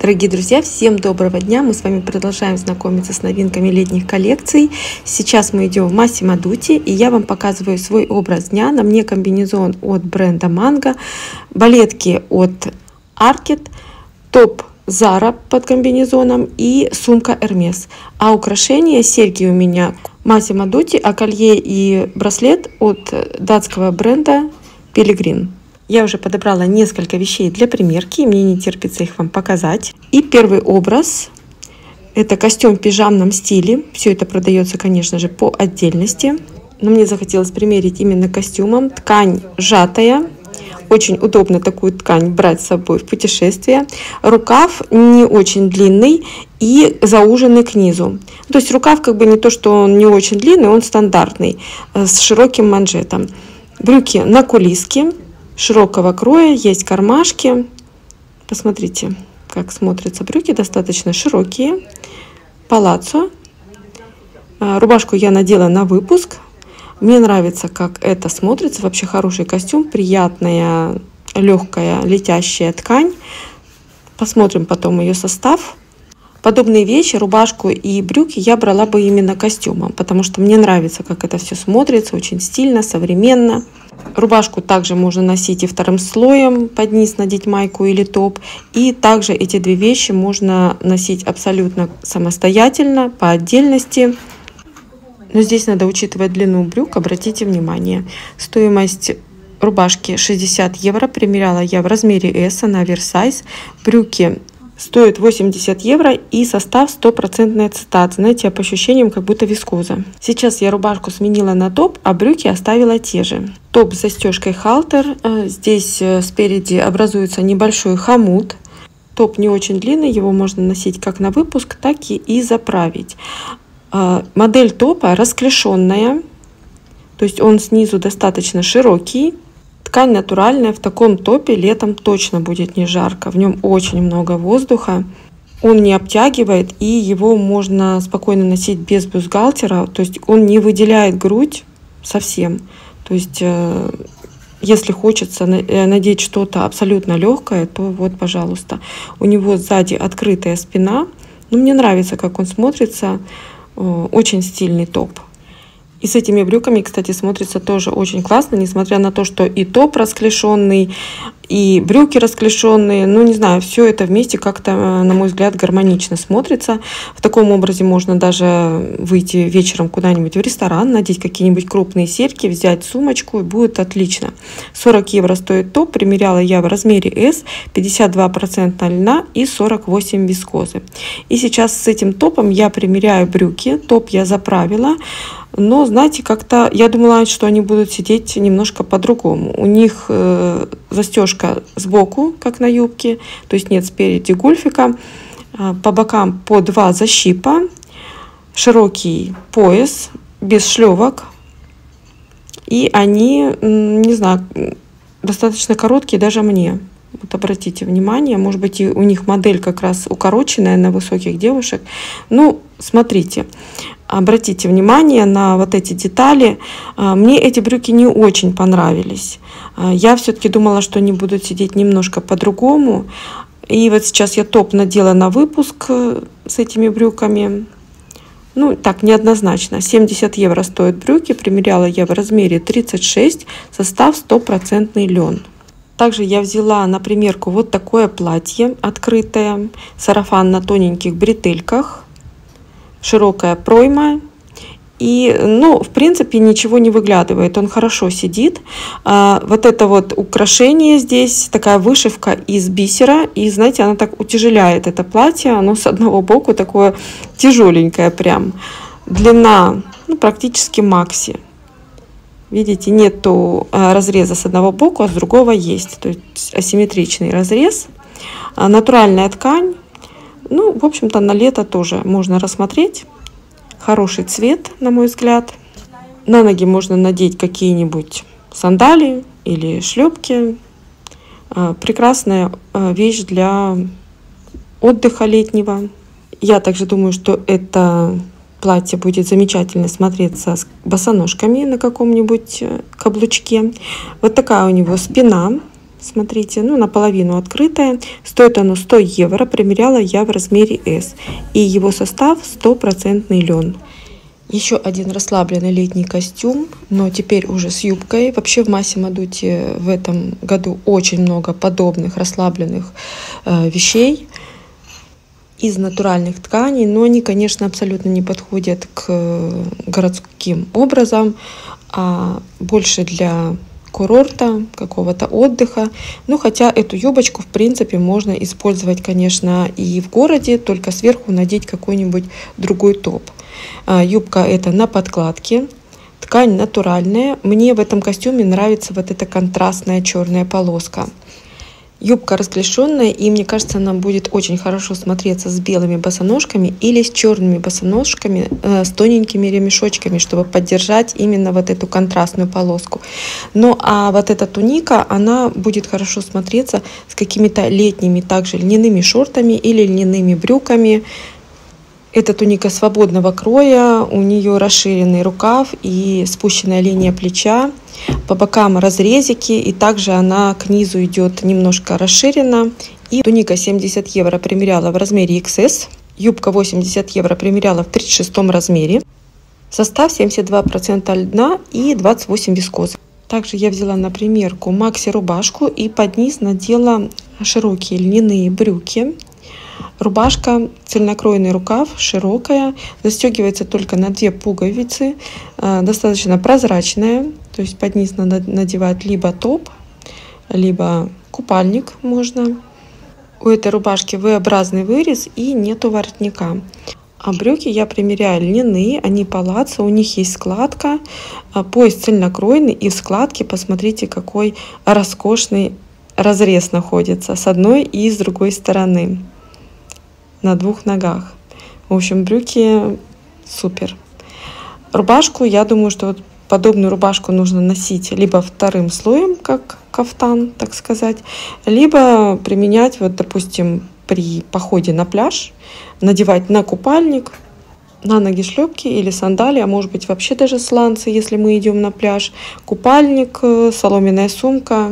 Дорогие друзья, всем доброго дня! Мы с вами продолжаем знакомиться с новинками летних коллекций. Сейчас мы идем в Massimo Dutti, и я вам показываю свой образ дня. На мне комбинезон от бренда Mango, балетки от Arket, топ Zara под комбинезоном и сумка Hermes. А украшения, серьги у меня Massimo Dutti, а колье и браслет от датского бренда Pellegrin. Я уже подобрала несколько вещей для примерки, и мне не терпится их вам показать. И первый образ – это костюм в пижамном стиле. Все это продается, конечно же, по отдельности. Но мне захотелось примерить именно костюмом. Ткань сжатая. Очень удобно такую ткань брать с собой в путешествие. Рукав не очень длинный и зауженный к низу. То есть рукав как бы не то, что он не очень длинный, он стандартный, с широким манжетом. Брюки на кулиске. Широкого кроя, есть кармашки. Посмотрите, как смотрятся брюки, достаточно широкие. Палаццо. Рубашку я надела на выпуск. Мне нравится, как это смотрится. Вообще хороший костюм, приятная, легкая, летящая ткань. Посмотрим потом ее состав. Подобные вещи, рубашку и брюки я брала бы именно костюмом, потому что мне нравится, как это все смотрится, очень стильно, современно. Рубашку также можно носить и вторым слоем, под низ надеть майку или топ. И также эти две вещи можно носить абсолютно самостоятельно, по отдельности. Но здесь надо учитывать длину брюк, обратите внимание. Стоимость рубашки 60 евро, примеряла я в размере S, она оверсайз. Брюки стоит 80 евро и состав 100% цитат. Знаете, по ощущениям, как будто вискоза. Сейчас я рубашку сменила на топ, а брюки оставила те же. Топ с застежкой халтер. Здесь спереди образуется небольшой хомут. Топ не очень длинный, его можно носить как на выпуск, так и заправить. Модель топа расклешенная, то есть он снизу достаточно широкий. Ткань натуральная, в таком топе летом точно будет не жарко. В нем очень много воздуха. Он не обтягивает, и его можно спокойно носить без бюстгальтера. То есть он не выделяет грудь совсем. То есть если хочется надеть что-то абсолютно легкое, то вот, пожалуйста. У него сзади открытая спина. Но мне нравится, как он смотрится. Очень стильный топ. И с этими брюками, кстати, смотрится тоже очень классно, несмотря на то, что и топ расклешенный, и брюки расклешенные. Ну, не знаю, все это вместе как-то, на мой взгляд, гармонично смотрится. В таком образе можно даже выйти вечером куда-нибудь в ресторан, надеть какие-нибудь крупные серьги, взять сумочку, и будет отлично. 40 евро стоит топ, примеряла я в размере S, 52% льна и 48 вискозы. И сейчас с этим топом я примеряю брюки. Топ я заправила. Но, знаете, как-то я думала, что они будут сидеть немножко по-другому. У них застежка сбоку, как на юбке, то есть нет спереди гульфика. По бокам по 2 защипа, широкий пояс, без шлевок. И они, не знаю, достаточно короткие даже мне. Вот обратите внимание, может быть, и у них модель как раз укороченная на высоких девушек. Ну, смотрите, обратите внимание на вот эти детали. Мне эти брюки не очень понравились. Я все-таки думала, что они будут сидеть немножко по-другому. И вот сейчас я топ надела на выпуск с этими брюками. Ну, так, неоднозначно. 70 евро стоят брюки. Примеряла я в размере 36, состав 100% лен. Также я взяла на примерку вот такое платье открытое, сарафан на тоненьких бретельках, широкая пройма. И, ну, в принципе, ничего не выглядывает, он хорошо сидит. Вот это вот украшение здесь, такая вышивка из бисера. И, знаете, она так утяжеляет это платье, оно с одного боку такое тяжеленькое прям. Длина, ну, практически макси. Видите, нету разреза с одного боку, а с другого есть. То есть асимметричный разрез. Натуральная ткань. Ну, в общем-то, на лето тоже можно рассмотреть. Хороший цвет, на мой взгляд. На ноги можно надеть какие-нибудь сандалии или шлепки. Прекрасная вещь для отдыха летнего. Я также думаю, что это платье будет замечательно смотреться с босоножками на каком-нибудь каблучке. Вот такая у него спина. Смотрите, ну, наполовину открытое. Стоит оно 100 евро. Примеряла я в размере S. И его состав 100% лен. Еще один расслабленный летний костюм, но теперь уже с юбкой. Вообще в Massimo Dutti в этом году очень много подобных расслабленных вещей из натуральных тканей, но они, конечно, абсолютно не подходят к городским образам, а больше для курорта, какого-то отдыха. Ну, хотя эту юбочку, в принципе, можно использовать, конечно, и в городе, только сверху надеть какой-нибудь другой топ. Юбка эта на подкладке, ткань натуральная. Мне в этом костюме нравится вот эта контрастная черная полоска. Юбка расклешенная, и мне кажется, она будет очень хорошо смотреться с белыми босоножками или с черными босоножками с тоненькими ремешочками, чтобы поддержать именно вот эту контрастную полоску. Ну а вот эта туника, она будет хорошо смотреться с какими-то летними также льняными шортами или льняными брюками. Эта туника свободного кроя, у нее расширенный рукав и спущенная линия плеча, по бокам разрезики, и также она к низу идет немножко расширена. И туника 70 евро примеряла в размере XS, юбка 80 евро примеряла в 36 размере, состав 72% льна и 28 вискозы. Также я взяла на примерку макси рубашку и под низ надела широкие льняные брюки. Рубашка, цельнокроенный рукав, широкая, застегивается только на 2 пуговицы, достаточно прозрачная, то есть под низ надо надевать либо топ, либо купальник можно. У этой рубашки V-образный вырез и нету воротника. А брюки я примеряю льняные, они палаццо, у них есть складка, пояс цельнокроенный, и в складке посмотрите, какой роскошный разрез находится с одной и с другой стороны. На 2 ногах. В общем, брюки супер. Рубашку, я думаю, что вот подобную рубашку нужно носить либо вторым слоем, как кафтан, так сказать, либо применять, вот, допустим, при походе на пляж, надевать на купальник, на ноги шлепки или сандалии, а может быть вообще даже сланцы, если мы идем на пляж, купальник, соломенная сумка,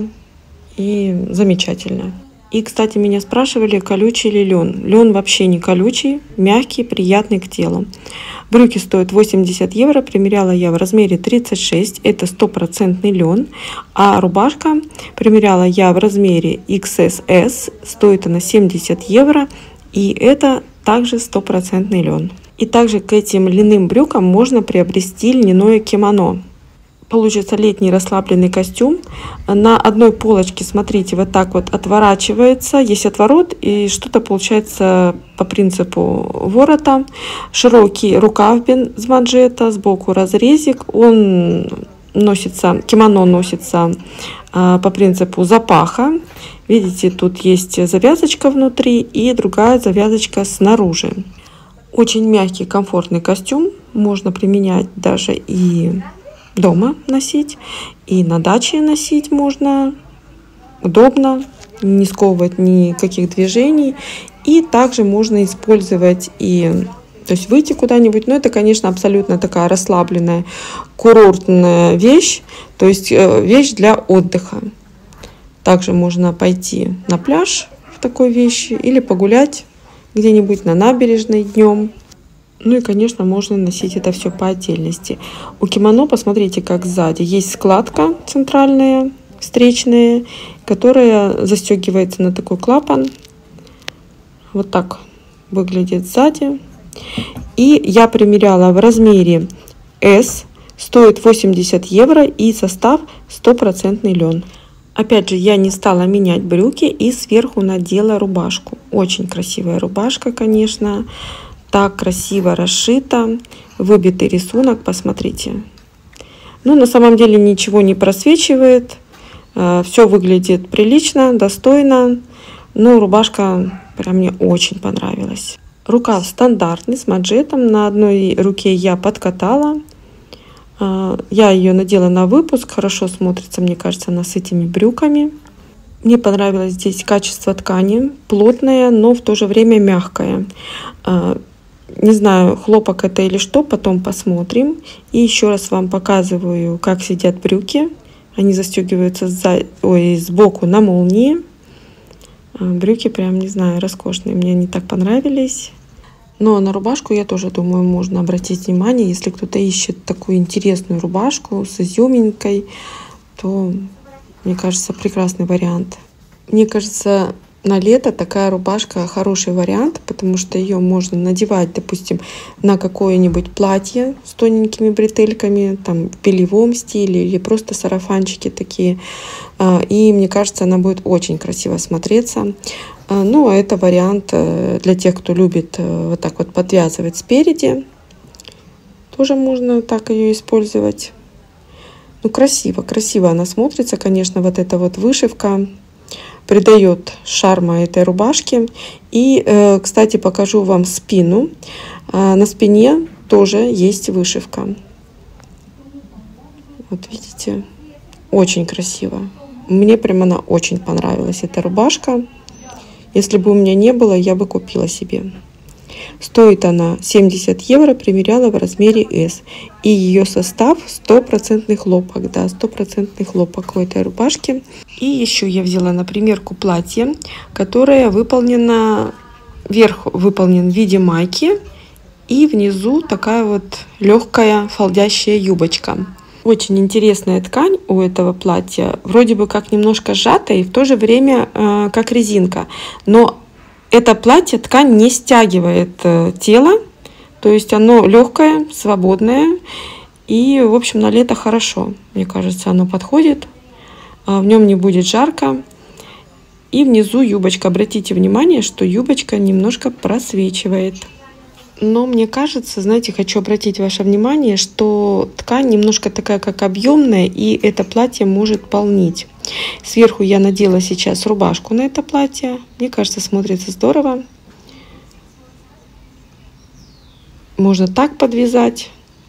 и замечательно. И, кстати, меня спрашивали, колючий ли лен. Лен вообще не колючий, мягкий, приятный к телу. Брюки стоят 80 евро, примеряла я в размере 36, это 100% лен. А рубашка примеряла я в размере XS, стоит она 70 евро, и это также 100% лен. И также к этим льняным брюкам можно приобрести льняное кимоно. Получится летний расслабленный костюм. На одной полочке, смотрите, вот так вот отворачивается. Есть отворот, и что-то получается по принципу ворота. Широкий рукав без манжета, сбоку разрезик. Он носится, кимоно носится по принципу запаха. Видите, тут есть завязочка внутри и другая завязочка снаружи. Очень мягкий, комфортный костюм. Можно применять даже и дома носить, и на даче носить можно, удобно, не сковывать никаких движений. И также можно использовать и, то есть выйти куда-нибудь, но это, конечно, абсолютно такая расслабленная курортная вещь, то есть вещь для отдыха. Также можно пойти на пляж в такой вещи или погулять где-нибудь на набережной днем. Ну и, конечно, можно носить это все по отдельности. У кимоно, посмотрите, как сзади. Есть складка центральная, встречная, которая застегивается на такой клапан. Вот так выглядит сзади. И я примеряла в размере S. Стоит 80 евро и состав 100% лен. Опять же, я не стала менять брюки и сверху надела рубашку. Очень красивая рубашка, конечно. Так красиво расшито, выбитый рисунок, посмотрите. Ну, на самом деле ничего не просвечивает, все выглядит прилично, достойно, но рубашка прям мне очень понравилась. Рукав стандартный, с манжетом, на одной руке я подкатала, я ее надела на выпуск, хорошо смотрится, мне кажется, она с этими брюками. Мне понравилось здесь качество ткани, плотное, но в то же время мягкое. Не знаю, хлопок это или что, потом посмотрим. И еще раз вам показываю, как сидят брюки. Они застегиваются сбоку на молнии. Брюки прям, не знаю, роскошные. Мне они так понравились. Но на рубашку, я тоже думаю, можно обратить внимание. Если кто-то ищет такую интересную рубашку с изюминкой, то, мне кажется, прекрасный вариант. Мне кажется, на лето такая рубашка хороший вариант, потому что ее можно надевать, допустим, на какое-нибудь платье с тоненькими бретельками, там в белевом стиле или просто сарафанчики такие. И мне кажется, она будет очень красиво смотреться. Ну, а это вариант для тех, кто любит вот так вот подвязывать спереди. Тоже можно так ее использовать. Ну, красиво она смотрится, конечно, вот эта вот вышивка придает шарма этой рубашке. И, кстати, покажу вам спину. На спине тоже есть вышивка. Вот видите, очень красиво. Мне прям она очень понравилась, эта рубашка. Если бы у меня не было, я бы купила себе. Стоит она 70 евро, примеряла в размере S. И ее состав 100% хлопок. Да, 100% хлопок у этой рубашки. И еще я взяла на примерку платье, которое выполнено, верх выполнен в виде майки. И внизу такая вот легкая фалдящая юбочка. Очень интересная ткань у этого платья. Вроде бы как немножко сжатая и в то же время как резинка. Но это платье, ткань не стягивает тело, то есть оно легкое, свободное, и, в общем, на лето хорошо, мне кажется, оно подходит, в нем не будет жарко. И внизу юбочка, обратите внимание, что юбочка немножко просвечивает. Но мне кажется, знаете, хочу обратить ваше внимание, что ткань немножко такая, как объемная, и это платье может полнить. Сверху я надела сейчас рубашку на это платье. Мне кажется, смотрится здорово. Можно так подвязать.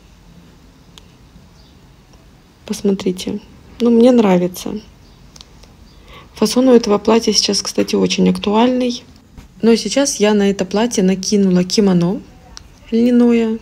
Посмотрите. Ну, мне нравится. Фасон у этого платья сейчас, кстати, очень актуальный. Но сейчас я на это платье накинула кимоно льняное.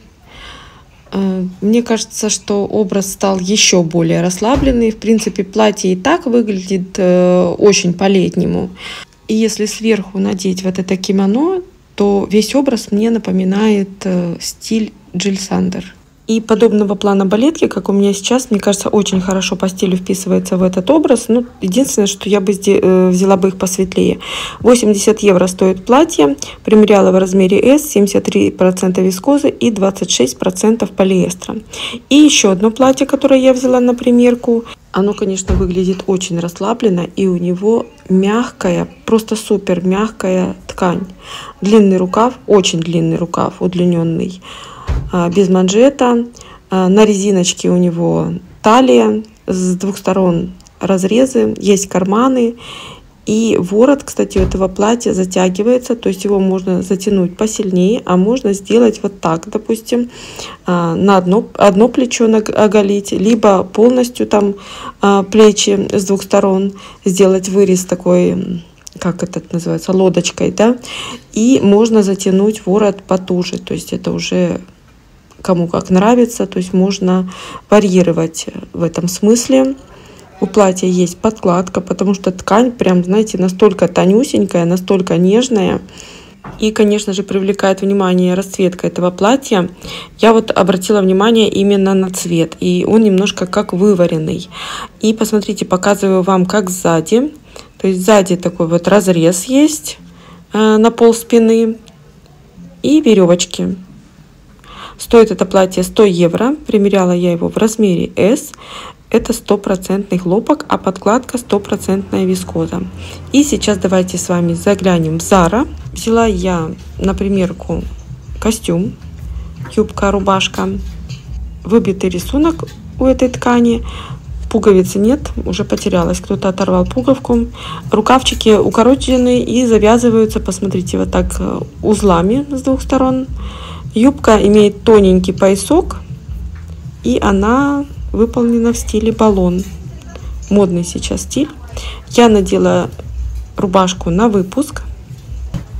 Мне кажется, что образ стал еще более расслабленный. В принципе, платье и так выглядит очень по-летнему. И если сверху надеть вот это кимоно, то весь образ мне напоминает стиль Джилл Сандер. И подобного плана балетки, как у меня сейчас, мне кажется, очень хорошо по стилю вписывается в этот образ. Ну, единственное, что я бы взяла бы их посветлее. 80 евро стоит платье. Примеряла в размере S, 73% вискозы и 26% полиэстера. И еще одно платье, которое я взяла на примерку. Оно, конечно, выглядит очень расслабленно, и у него мягкая, просто супер мягкая ткань. Длинный рукав, очень длинный рукав, удлиненный. Без манжета, на резиночке у него талия, с двух сторон разрезы, есть карманы, и ворот, кстати, у этого платья затягивается, то есть его можно затянуть посильнее, а можно сделать вот так, допустим, на одно плечо оголить, либо полностью там плечи с двух сторон сделать вырез такой, как это называется, лодочкой, да, и можно затянуть ворот потуже, то есть это уже кому как нравится, то есть можно варьировать в этом смысле. У платья есть подкладка, потому что ткань прям, знаете, настолько тонюсенькая, настолько нежная. И, конечно же, привлекает внимание расцветка этого платья. Я вот обратила внимание именно на цвет, и он немножко как вываренный. И посмотрите, показываю вам, как сзади. То есть сзади такой вот разрез есть на пол спины и веревочки. Стоит это платье 100 евро. Примеряла я его в размере S. Это 100% хлопок, а подкладка 100% вискоза. И сейчас давайте с вами заглянем в Zara. Взяла я на примерку костюм, юбка, рубашка. Выбитый рисунок у этой ткани. Пуговицы нет, уже потерялась. Кто-то оторвал пуговку. Рукавчики укорочены и завязываются, посмотрите, вот так узлами с двух сторон. Юбка имеет тоненький поясок, и она выполнена в стиле баллон. Модный сейчас стиль. Я надела рубашку на выпуск.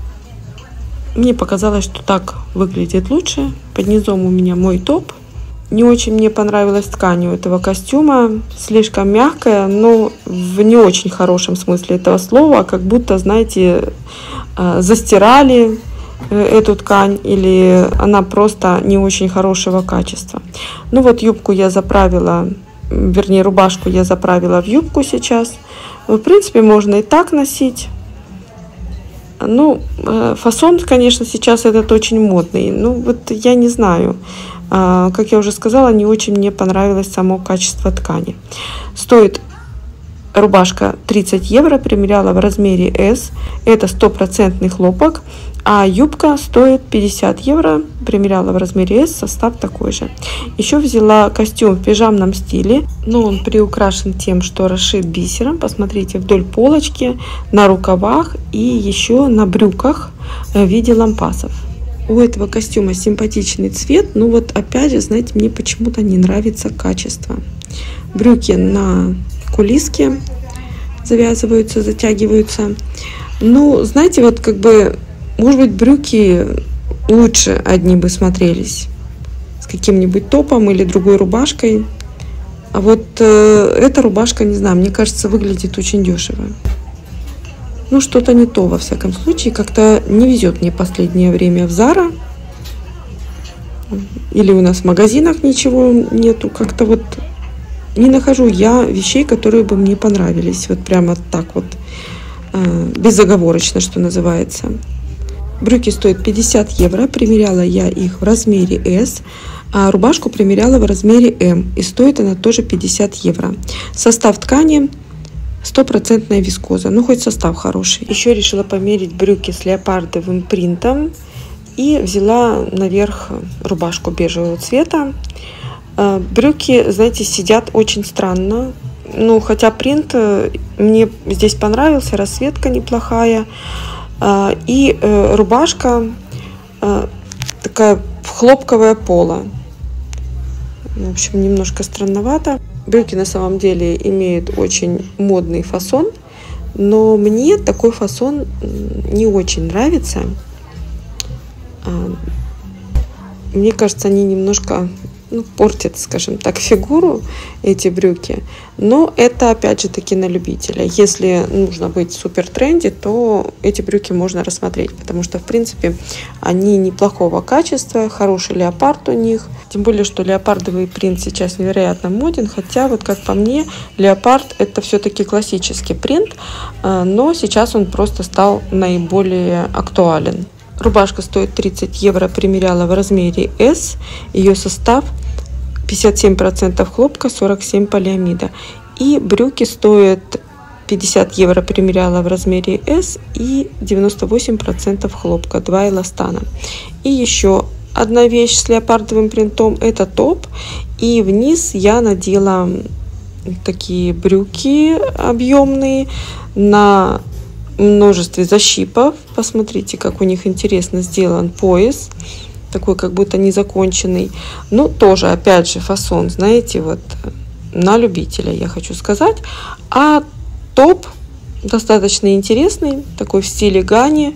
Мне показалось, что так выглядит лучше. Под низом у меня мой топ. Не очень мне понравилась ткань у этого костюма, слишком мягкая, но в не очень хорошем смысле этого слова, как будто, знаете, застирали эту ткань или она просто не очень хорошего качества. Ну вот юбку я заправила, вернее рубашку я заправила в юбку сейчас. В принципе, можно и так носить. Ну, фасон, конечно, сейчас этот очень модный. Ну вот я не знаю. Как я уже сказала, не очень мне понравилось само качество ткани. Стоит рубашка 30 евро, примеряла в размере S. Это 100% хлопок. А юбка стоит 50 евро, примеряла в размере S, состав такой же. Еще взяла костюм в пижамном стиле, но он приукрашен тем, что расшит бисером. Посмотрите, вдоль полочки, на рукавах и еще на брюках в виде лампасов. У этого костюма симпатичный цвет, но вот опять же, знаете, мне почему-то не нравится качество. Брюки на кулиске завязываются, затягиваются. Ну, знаете, вот как бы, может быть, брюки лучше одни бы смотрелись с каким-нибудь топом или другой рубашкой. А вот эта рубашка, не знаю, мне кажется, выглядит очень дешево. Ну, что-то не то, во всяком случае. Как-то не везет мне последнее время в Zara. Или у нас в магазинах ничего нету. Как-то вот не нахожу я вещей, которые бы мне понравились. Вот прямо так вот, безоговорочно, что называется. Брюки стоят 50 евро. Примеряла я их в размере S. А рубашку примеряла в размере M. И стоит она тоже 50 евро. Состав ткани 100% вискоза, ну хоть состав хороший. Еще решила померить брюки с леопардовым принтом и взяла наверх рубашку бежевого цвета. Брюки, знаете, сидят очень странно, ну хотя принт мне здесь понравился, расцветка неплохая, и рубашка такая хлопковая пола. В общем, немножко странновато. Брюки на самом деле имеют очень модный фасон, но мне такой фасон не очень нравится. Мне кажется, они немножко портят, скажем так, фигуру, эти брюки. Но это опять же таки на любителя. Если нужно быть супер тренди, то эти брюки можно рассмотреть, потому что в принципе они неплохого качества, хороший леопард у них. Тем более, что леопардовый принт сейчас невероятно моден, хотя вот как по мне, леопард это все-таки классический принт, но сейчас он просто стал наиболее актуален. Рубашка стоит 30 евро, примеряла в размере S. Ее состав 57% хлопка, 47% полиамида. И брюки стоят 50 евро, примеряла в размере S. И 98% хлопка, 2 эластана. И еще одна вещь с леопардовым принтом, это топ. И вниз я надела такие брюки объемные на множестве защипов. Посмотрите, как у них интересно сделан пояс, такой как будто незаконченный. Но тоже опять же фасон, знаете, вот на любителя, я хочу сказать. А топ достаточно интересный, такой в стиле Гани,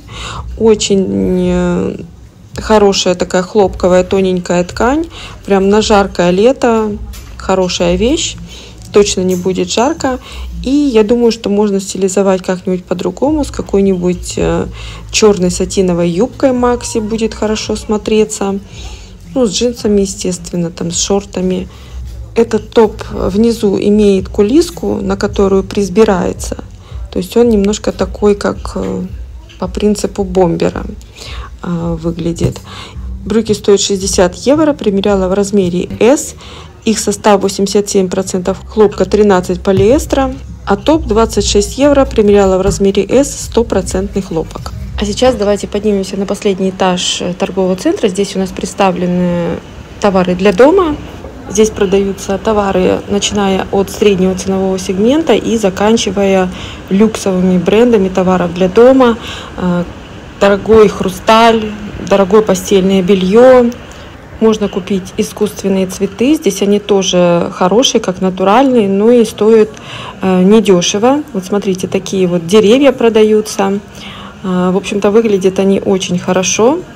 очень хорошая такая хлопковая тоненькая ткань, прям на жаркое лето хорошая вещь, точно не будет жарко. И я думаю, что можно стилизовать как-нибудь по-другому, с какой-нибудь черной сатиновой юбкой макси будет хорошо смотреться. Ну, с джинсами, естественно, там с шортами. Этот топ внизу имеет кулиску, на которую присбирается. То есть он немножко такой, как по принципу бомбера выглядит. Брюки стоят 60 евро, примеряла в размере S. Их состав 87% хлопка, 13% полиэстера. А топ 26 евро, примеряла в размере S, 100% хлопок. А сейчас давайте поднимемся на последний этаж торгового центра. Здесь у нас представлены товары для дома. Здесь продаются товары, начиная от среднего ценового сегмента и заканчивая люксовыми брендами товаров для дома. Дорогой хрусталь, дорогое постельное белье. Можно купить искусственные цветы. Здесь они тоже хорошие, как натуральные, но и стоят недешево. Вот смотрите, такие вот деревья продаются. В общем-то, выглядят они очень хорошо.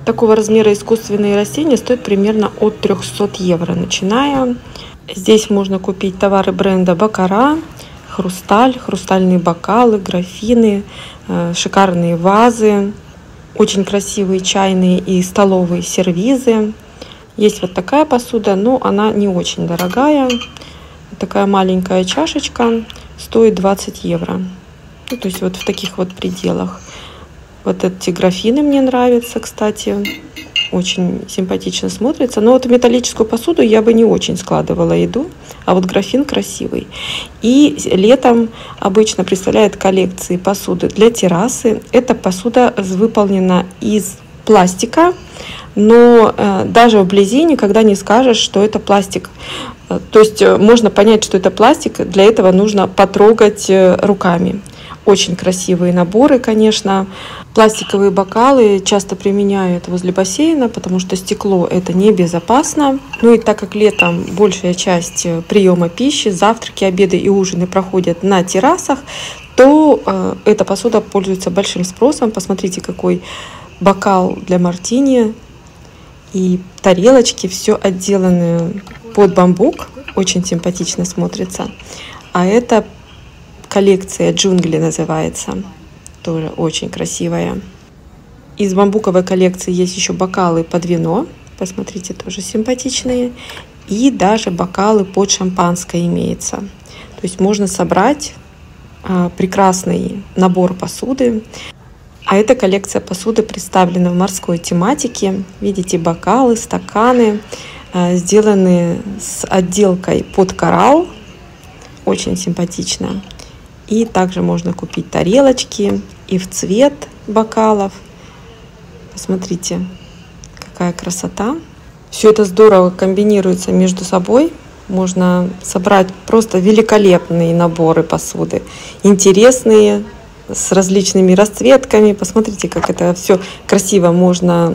Такого размера искусственные растения стоят примерно от 300 евро, начиная. Здесь можно купить товары бренда Бакара, Хрусталь, хрустальные бокалы, графины, шикарные вазы, очень красивые чайные и столовые сервизы. Есть вот такая посуда, но она не очень дорогая. Такая маленькая чашечка стоит 20 евро. Ну, то есть вот в таких вот пределах. Вот эти графины мне нравятся, кстати. Очень симпатично смотрится. Но вот металлическую посуду я бы не очень складывала еду. А вот графин красивый. И летом обычно представляет коллекции посуды для террасы. Эта посуда выполнена из пластика. Но даже вблизи никогда не скажешь, что это пластик. То есть можно понять, что это пластик. Для этого нужно потрогать руками. Очень красивые наборы, конечно. Пластиковые бокалы часто применяют возле бассейна, потому что стекло это небезопасно. Ну и так как летом большая часть приема пищи, завтраки, обеды и ужины проходят на террасах, то эта посуда пользуется большим спросом. Посмотрите, какой бокал для мартини и тарелочки, все отделаны под бамбук. Очень симпатично смотрится. А это коллекция «Джунгли» называется. Тоже очень красивая. Из бамбуковой коллекции есть еще бокалы под вино. Посмотрите, тоже симпатичные. И даже бокалы под шампанское имеется. То есть можно собрать прекрасный набор посуды. А эта коллекция посуды представлена в морской тематике. Видите, бокалы, стаканы сделаны с отделкой под коралл. Очень симпатично. И также можно купить тарелочки и в цвет бокалов. Посмотрите, какая красота. Все это здорово комбинируется между собой. Можно собрать просто великолепные наборы посуды. Интересные, с различными расцветками. Посмотрите, как это все красиво можно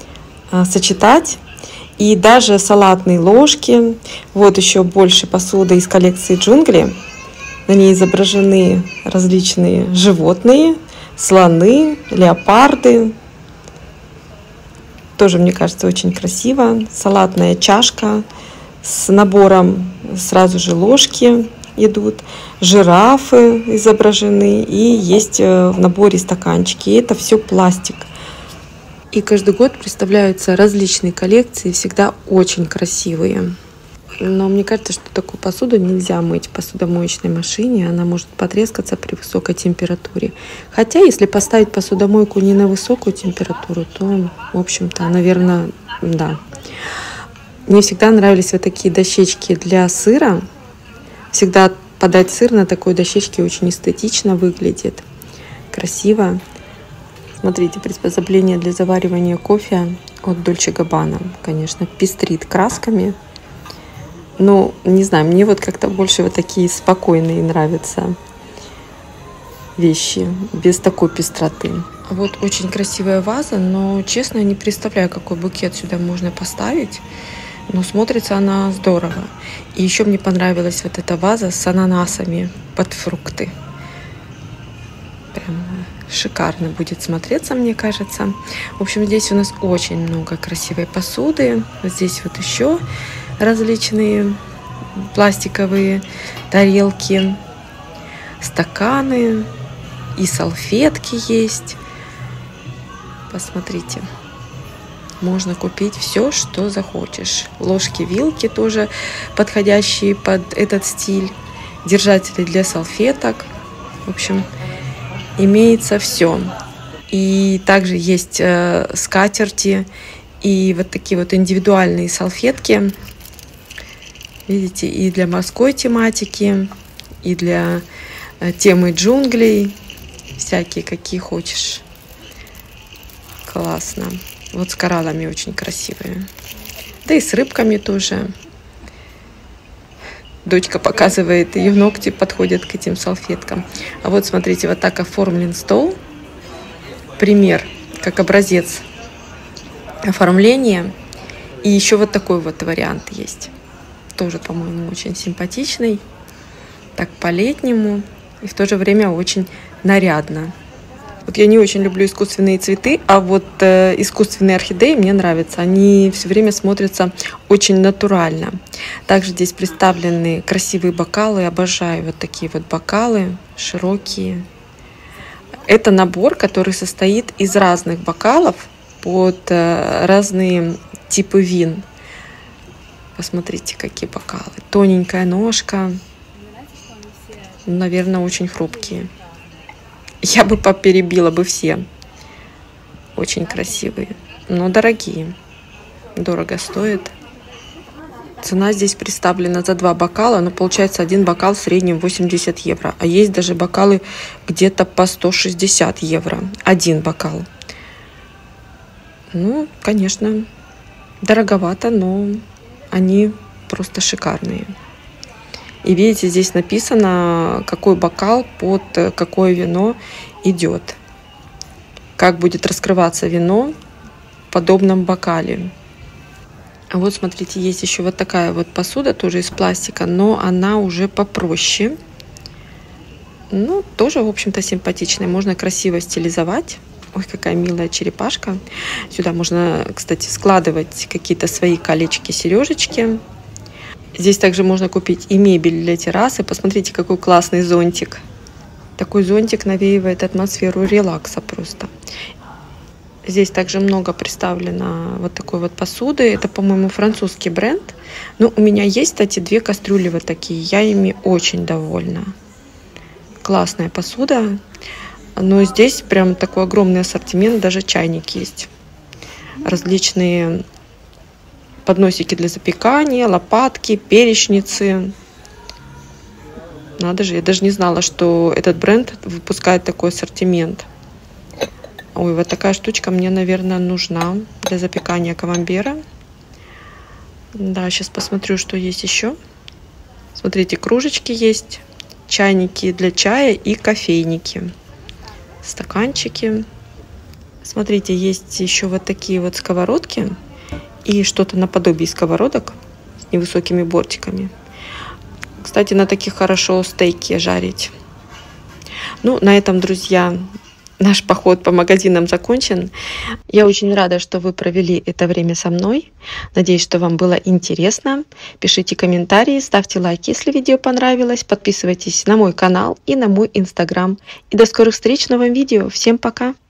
сочетать. И даже салатные ложки. Вот еще больше посуды из коллекции «Джунгли». На ней изображены различные животные, слоны, леопарды. Тоже, мне кажется, очень красиво. Салатная чашка с набором, сразу же ложки идут. Жирафы изображены. И есть в наборе стаканчики. И это все пластик. И каждый год представляются различные коллекции, всегда очень красивые. Но мне кажется, что такую посуду нельзя мыть в посудомоечной машине. Она может потрескаться при высокой температуре. Хотя, если поставить посудомойку не на высокую температуру, то, в общем-то, наверное, да. Мне всегда нравились вот такие дощечки для сыра. Всегда подать сыр на такой дощечке очень эстетично выглядит. Красиво. Смотрите, приспособление для заваривания кофе от Dolce & Gabbana. Конечно, пестрит красками. Ну, не знаю, мне вот как-то больше вот такие спокойные нравятся вещи, без такой пестроты. Вот очень красивая ваза, но, честно, не представляю, какой букет сюда можно поставить. Но смотрится она здорово. И еще мне понравилась вот эта ваза с ананасами под фрукты. Прям шикарно будет смотреться, мне кажется. В общем, здесь у нас очень много красивой посуды. Здесь вот еще различные пластиковые тарелки, стаканы и салфетки есть. Посмотрите, можно купить все, что захочешь. Ложки, вилки тоже подходящие под этот стиль. Держатели для салфеток. В общем, имеется все. И также есть скатерти и вот такие вот индивидуальные салфетки. Видите, и для морской тематики, и для темы джунглей. Всякие, какие хочешь. Классно. Вот с кораллами очень красивые. Да и с рыбками тоже. Дочка показывает, ее ногти подходят к этим салфеткам. А вот смотрите, вот так оформлен стол. Пример, как образец оформления. И еще вот такой вот вариант есть. Тоже, по-моему, очень симпатичный. Так по-летнему. И в то же время очень нарядно. Вот я не очень люблю искусственные цветы, а вот искусственные орхидеи мне нравятся. Они все время смотрятся очень натурально. Также здесь представлены красивые бокалы. Обожаю вот такие вот бокалы, широкие. Это набор, который состоит из разных бокалов под разные типы вин. Посмотрите, какие бокалы. Тоненькая ножка. Наверное, очень хрупкие. Я бы поперебила бы все. Очень красивые, но дорогие. Дорого стоит. Цена здесь представлена за 2 бокала, но получается один бокал в среднем 80 евро. А есть даже бокалы где-то по 160 евро. Один бокал. Ну, конечно, дороговато, но они просто шикарные. И видите, здесь написано, какой бокал под какое вино идет. Как будет раскрываться вино в подобном бокале. А вот смотрите, есть еще вот такая вот посуда, тоже из пластика, но она уже попроще. Ну, тоже, в общем-то, симпатичная. Можно красиво стилизовать. Ой, какая милая черепашка. Сюда можно, кстати, складывать какие-то свои колечки, сережечки. Здесь также можно купить и мебель для террасы. Посмотрите, какой классный зонтик. Такой зонтик навеивает атмосферу релакса просто. Здесь также много представлено вот такой вот посуды. Это, по-моему, французский бренд. Ну, у меня есть, кстати, 2 кастрюли вот такие. Я ими очень довольна. Классная посуда. Но здесь прям такой огромный ассортимент. Даже чайник есть. Различные подносики для запекания, лопатки, перечницы. Надо же, я даже не знала, что этот бренд выпускает такой ассортимент. Ой, вот такая штучка мне, наверное, нужна для запекания камамбера. Да, сейчас посмотрю, что есть еще. Смотрите, кружечки есть, чайники для чая и кофейники, стаканчики. Смотрите, есть еще вот такие вот сковородки. И что-то наподобие сковородок с невысокими бортиками. Кстати, на таких хорошо стейки жарить. Ну, на этом, друзья, наш поход по магазинам закончен. Я очень рада, что вы провели это время со мной. Надеюсь, что вам было интересно. Пишите комментарии, ставьте лайки, если видео понравилось. Подписывайтесь на мой канал и на мой инстаграм. И до скорых встреч в новом видео. Всем пока!